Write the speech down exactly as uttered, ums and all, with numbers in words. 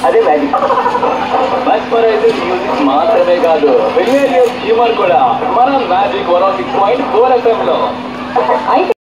అదే magic. Mesmerising music మాత్రమే కాదు, హిలేరియస్ హ్యూమర్ కూడా మన magic one of six point four FM లో.